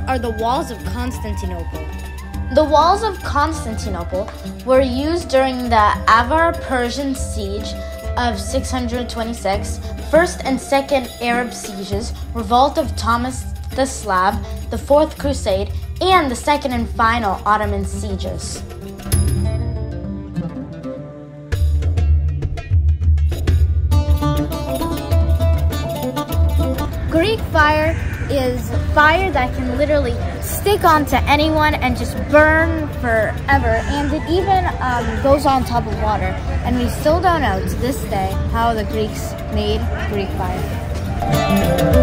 are the walls of Constantinople? The walls of Constantinople were used during the Avar-Persian siege of 626, First and Second Arab sieges, revolt of Thomas the Slav, the Fourth Crusade, and the second and final Ottoman sieges. Greek fire is fire that can literally stick onto anyone and just burn forever, and it even goes on top of water, and we still don't know to this day how the Greeks made Greek fire.